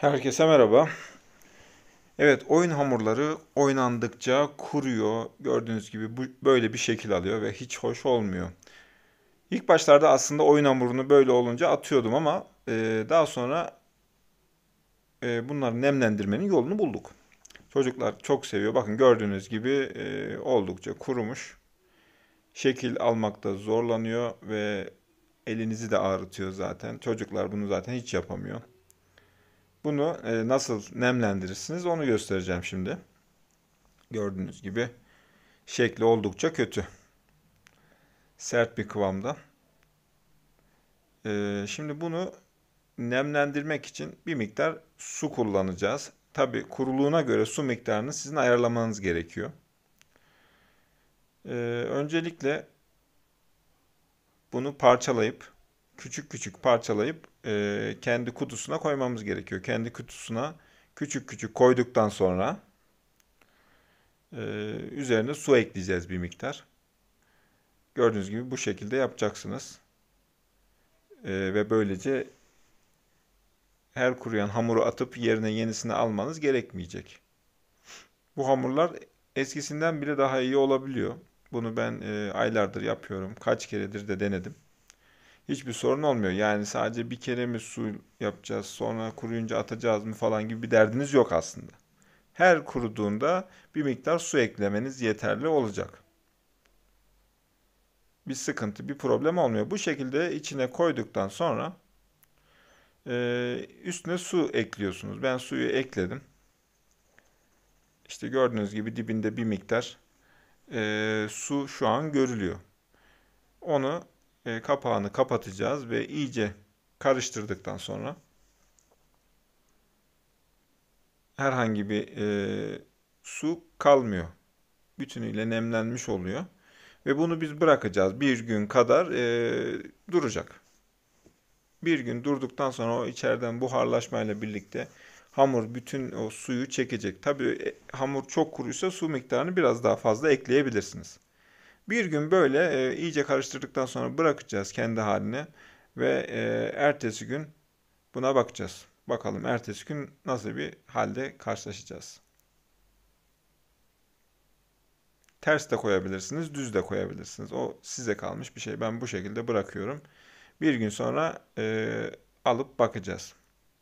Herkese merhaba. Evet, oyun hamurları oynandıkça kuruyor. Gördüğünüz gibi böyle bir şekil alıyor ve hiç hoş olmuyor. İlk başlarda aslında oyun hamurunu böyle olunca atıyordum ama daha sonra bunları nemlendirmenin yolunu bulduk. Çocuklar çok seviyor. Bakın gördüğünüz gibi oldukça kurumuş. Şekil almakta zorlanıyor ve elinizi de ağrıtıyor zaten. Çocuklar bunu zaten hiç yapamıyor. Bunu nasıl nemlendirirsiniz onu göstereceğim şimdi. Gördüğünüz gibi şekli oldukça kötü. Sert bir kıvamda. Şimdi bunu nemlendirmek için bir miktar su kullanacağız. Tabi kuruluğuna göre su miktarını sizin ayarlamanız gerekiyor. Öncelikle bunu parçalayıp, küçük küçük parçalayıp kendi kutusuna koymamız gerekiyor. Kendi kutusuna küçük küçük koyduktan sonra üzerine su ekleyeceğiz bir miktar. Gördüğünüz gibi bu şekilde yapacaksınız. Ve böylece her kuruyan hamuru atıp yerine yenisini almanız gerekmeyecek. Bu hamurlar eskisinden bile daha iyi olabiliyor. Bunu ben aylardır yapıyorum. Kaç keredir de denedim. Hiçbir sorun olmuyor. Yani sadece bir kere mi su yapacağız, sonra kuruyunca atacağız mı falan gibi bir derdiniz yok aslında. Her kuruduğunda bir miktar su eklemeniz yeterli olacak. Bir sıkıntı, bir problem olmuyor. Bu şekilde içine koyduktan sonra üstüne su ekliyorsunuz. Ben suyu ekledim. İşte gördüğünüz gibi dibinde bir miktar su şu an görülüyor. Onu kapağını kapatacağız ve iyice karıştırdıktan sonra herhangi bir su kalmıyor. Bütünüyle nemlenmiş oluyor. Ve bunu biz bırakacağız. Bir gün kadar duracak. Bir gün durduktan sonra o içeriden buharlaşmayla birlikte hamur bütün o suyu çekecek. Tabii hamur çok kuruysa su miktarını biraz daha fazla ekleyebilirsiniz. Bir gün böyle iyice karıştırdıktan sonra bırakacağız kendi haline ve ertesi gün buna bakacağız. Bakalım ertesi gün nasıl bir halde karşılaşacağız. Ters de koyabilirsiniz, düz de koyabilirsiniz. O size kalmış bir şey. Ben bu şekilde bırakıyorum. Bir gün sonra alıp bakacağız.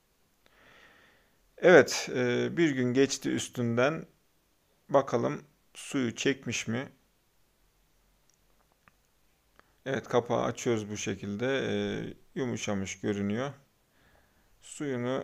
Evet, bir gün geçti üstünden. Bakalım suyu çekmiş mi? Evet, kapağı açıyoruz bu şekilde. Yumuşamış görünüyor. Suyunu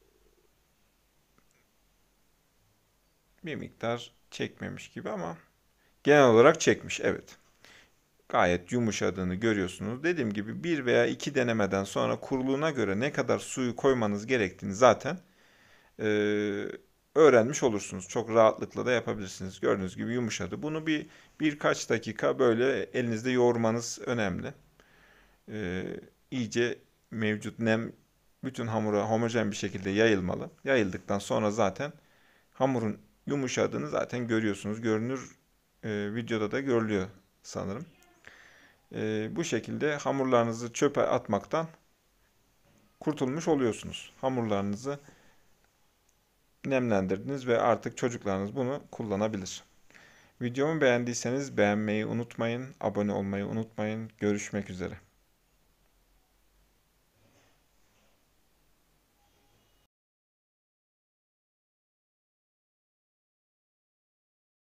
bir miktar çekmemiş gibi ama genel olarak çekmiş. Evet. Gayet yumuşadığını görüyorsunuz. Dediğim gibi bir veya iki denemeden sonra kuruluğuna göre ne kadar suyu koymanız gerektiğini zaten e, öğrenmiş olursunuz. Çok rahatlıkla da yapabilirsiniz. Gördüğünüz gibi yumuşadı. Bunu birkaç dakika böyle elinizde yoğurmanız önemli. E, iyice mevcut nem bütün hamura homojen bir şekilde yayılmalı. Yayıldıktan sonra zaten hamurun yumuşadığını zaten görüyorsunuz. Görünür videoda da görülüyor sanırım. Bu şekilde hamurlarınızı çöpe atmaktan kurtulmuş oluyorsunuz. Hamurlarınızı nemlendirdiniz ve artık çocuklarınız bunu kullanabilir. Videomu beğendiyseniz beğenmeyi unutmayın, abone olmayı unutmayın. Görüşmek üzere.